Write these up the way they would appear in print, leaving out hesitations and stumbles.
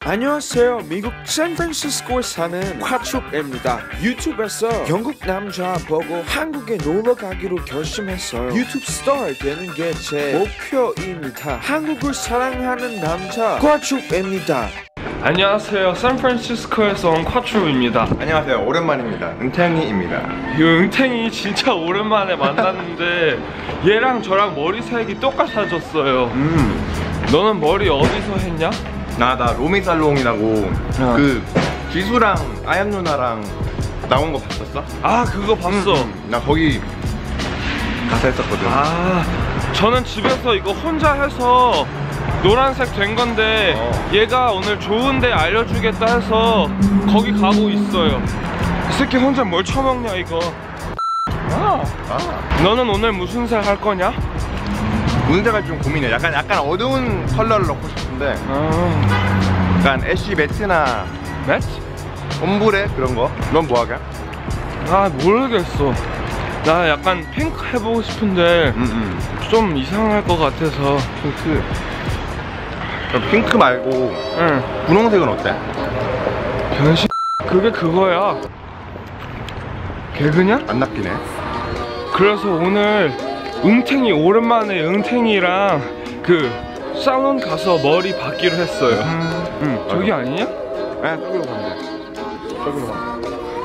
안녕하세요. 미국 샌프란시스코에 사는 콰축입니다. 유튜브에서 영국 남자 보고 한국에 놀러 가기로 결심했어요. 유튜브 스타 되는 게 제 목표입니다. 한국을 사랑하는 남자 콰축입니다. 안녕하세요. 샌프란시스코에서 온 콰추입니다. 안녕하세요. 오랜만입니다. 은탱이입니다. 이 은탱이 진짜 오랜만에 만났는데 얘랑 저랑 머리색이 똑같아졌어요. 너는 머리 어디서 했냐? 나 로미살롱이라고 그 지수랑 아얌 누나랑 나온 거 봤었어? 아, 그거 봤어. 나 거기 가서 했었거든. 아, 저는 집에서 이거 혼자 해서 노란색 된 건데 얘가 오늘 좋은데 알려주겠다 해서 거기 가고 있어요. 이 새끼 혼자 뭘 처먹냐 이거. 너는 오늘 무슨 색 할 거냐? 문제가 좀 고민해. 약간 어두운 컬러를 넣고 싶은데 약간 애쉬 매트나 매트? 옴브레 그런 거. 넌 뭐 하게? 아, 모르겠어. 나 약간 핑크 해보고 싶은데 좀 이상할 것 같아서. 핑크 말고 분홍색은 어때? 변신 그게 그거야. 개그냐? 안 낚이네. 그래서 오늘 응탱이 오랜만에 응탱이랑 그 살론 가서 머리 받기로 했어요. 저기 아니냐? 네, 저기로 가면 돼. 저기로 가면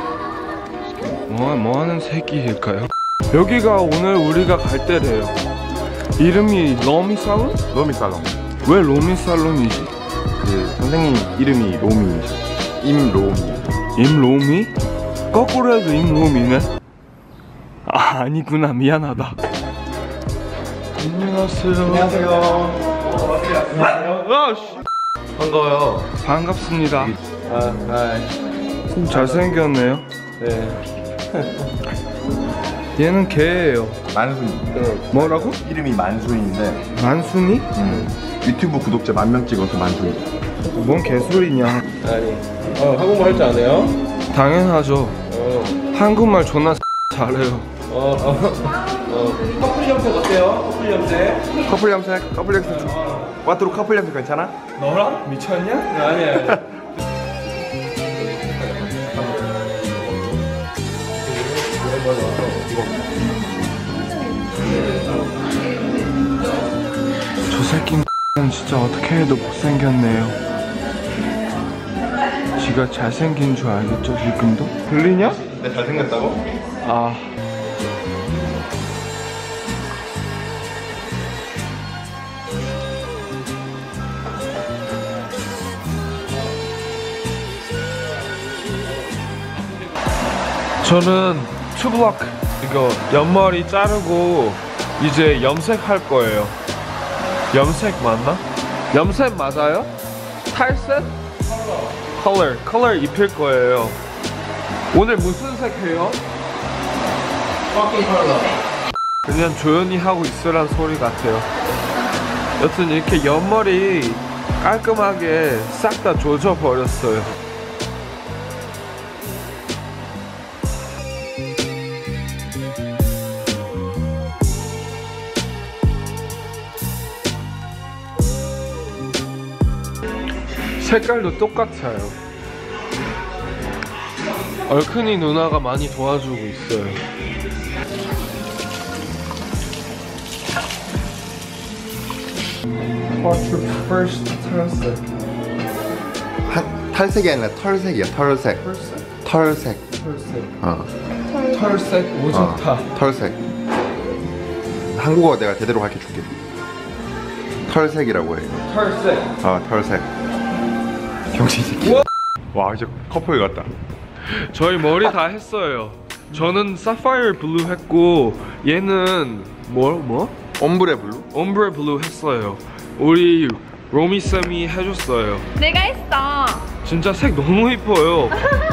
돼. 뭐 하는 새끼일까요? 여기가 오늘 우리가 갈 때래요. 이름이 로미 살론? 로미살롱. 왜 로미 살론이지? 그 선생님 이름이 로미이죠. 임로미. 임로미? 거꾸로 해도 임로미네? 아, 아니구나. 미안하다. 안녕하세요. 안녕하세요. 아, 씨. 반가워요. 반갑습니다. 잘생겼네요. 네. 얘는 개예요. 만순이. 뭐라고? 이름이 만순인데 만순이? 유튜브 구독자 10,000명 찍어서 만순이. 뭔 개소리냐. 아니, 한국말 할 줄 아네요? 당연하죠. 한국말 존나 잘해요. 커플 염색 어때요? 커플 염색? 커플 염색, 커플 염색. 와트로 커플 염색 괜찮아? 너랑? 미쳤냐? 아니. 저 새끼는 진짜 어떻게 해도 못생겼네요. 지가 잘생긴 줄 알겠죠, 지금도? 들리냐? 내 잘생겼다고? 아, 저는 투블럭 이거 옆머리 자르고 이제 염색할 거예요. 염색 맞나? 염색 맞아요? 탈색? 컬러 입힐 거예요. 오늘 무슨 색 해요? 그냥 조용히 하고 있으란 소리 같아요. 여튼 이렇게 옆머리 깔끔하게 싹 다 조져버렸어요. 색깔도 똑같아요. 얼큰이 누나가 많이 도와주고 있어요. What's your first 탈색? 탈색이 아니라 털색이야. 털색. 털색. 털색 오졌다. 털색. 한국어 내가 제대로 가르쳐 줄게. 털색이라고 해. 털색. 털색. 병신 새끼. 와, 이제 커플 같다. 저희 머리 다 했어요. 저는 사파이어 블루 했고 얘는 뭐? 옴브레 블루? 옴브레 블루 했어요. 우리 로미 쌤이 해줬어요. 내가 했어. 진짜 색 너무 이뻐요.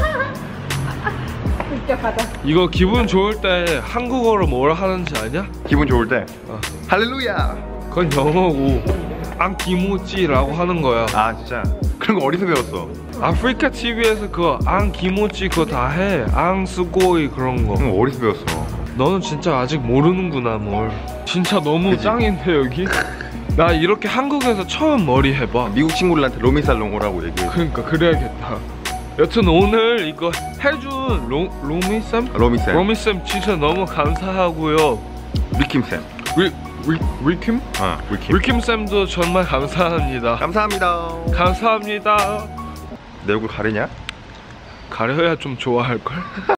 웃겨, 가자. 이거 기분 좋을 때 한국어로 뭐라 하는지 아냐? 기분 좋을 때 할렐루야. 그건 영어고 앙기모찌라고 하는 거야. 아, 진짜 그런 거 어디서 배웠어? 아프리카 TV에서 그거 앙기모찌 그거 다 해. 앙스고이 그런 거. 그런 거 어디서 배웠어? 너는 진짜 아직 모르는구나 뭘. 진짜 너무 그치? 짱인데 여기? 나 이렇게 한국에서 처음 머리 해봐. 미국 친구들한테 로미살롱 오라고 얘기해. 그러니까 그래야겠다. 여튼 오늘 이거 해준 로미쌤? 로미쌤. 로미쌤 진짜 너무 감사하고요. 리킴쌤. 리킴? 리킴. 리킴쌤도 정말 감사합니다. 감사합니다. 감사합니다. 내 얼굴 가리냐? 가려야 좀 좋아할걸?